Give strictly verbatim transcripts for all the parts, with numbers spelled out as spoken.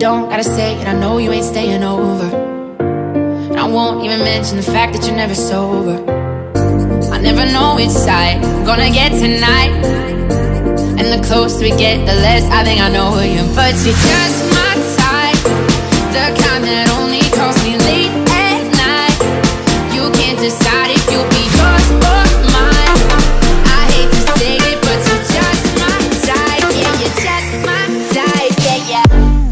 don't gotta say it, I know you ain't staying over. And I won't even mention the fact that you're never sober. I never know which side I'm gonna get tonight. And the closer we get, the less I think I know you. But you're just my type, the kind that only calls me late at night. You can't decide if you'll be yours or mine. I hate to say it, but you're just my type. Yeah, you're just my type, yeah, yeah.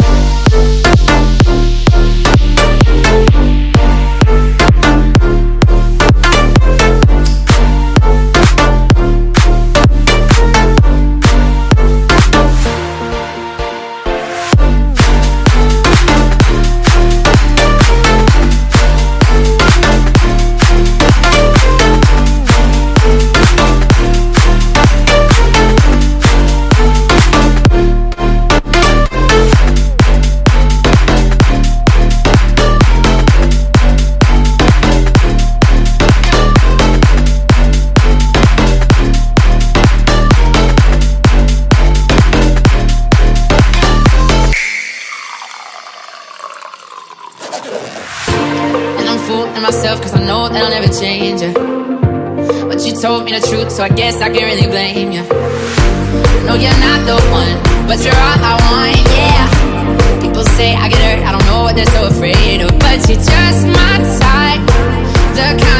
Fooling myself cause I know that I'll never change you. But you told me the truth, so I guess I can't really blame you. No, you're not the one, but you're all I want, yeah. People say I get hurt, I don't know what they're so afraid of. But you're just my type, the kind